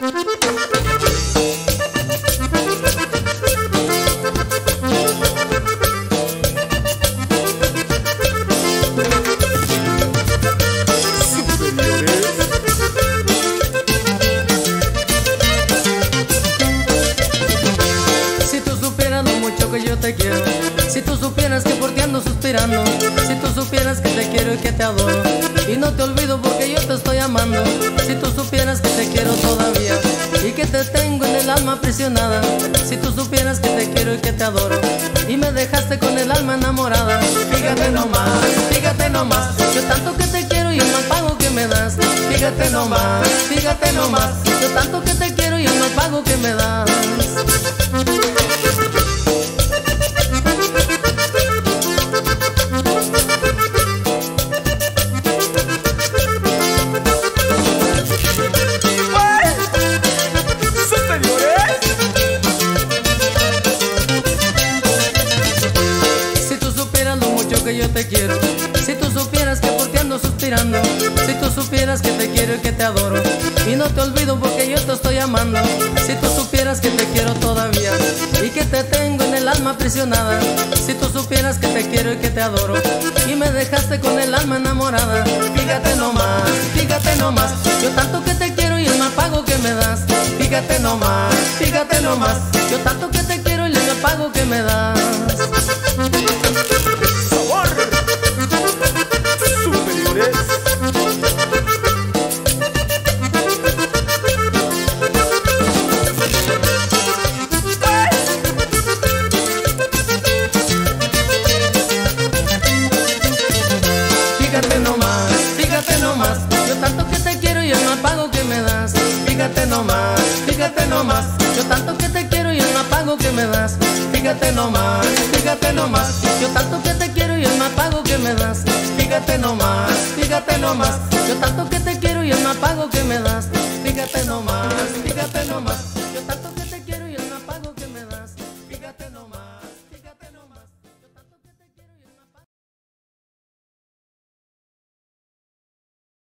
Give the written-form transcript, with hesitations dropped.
Si tú supieras lo mucho que yo te quiero, si tú supieras que por ti ando suspirando, si tú supieras que te quiero y que te adoro, y no te olvido porque yo te estoy amando. Si tú supieras que te quiero todavía y que te tengo en el alma aprisionada, si tú supieras que te quiero y que te adoro, y me dejaste con el alma enamorada. Fíjate nomás, yo tanto que te quiero y el mal pago que me das. Fíjate nomás, yo tanto que te quiero y el mal pago que me das. Que yo te quiero, si tú supieras que por ti ando suspirando, si tú supieras que te quiero y que te adoro, y no te olvido porque yo te estoy amando. Si tú supieras que te quiero todavía y que te tengo en el alma aprisionada, si tú supieras que te quiero y que te adoro, y me dejaste con el alma enamorada. Fíjate nomás, yo tanto que te quiero y el mal pago que me das. Fíjate nomás, yo tanto que te quiero y el mal pago que me das. Fíjate nomás, yo tanto que te quiero y el mal pago que me das. Fíjate nomás, yo tanto que te quiero y el mal pago que me das. Fíjate nomás, yo tanto que te quiero y el mal pago que me das. Fíjate nomás, yo tanto que te quiero y el mal pago que me das. Fíjate nomás.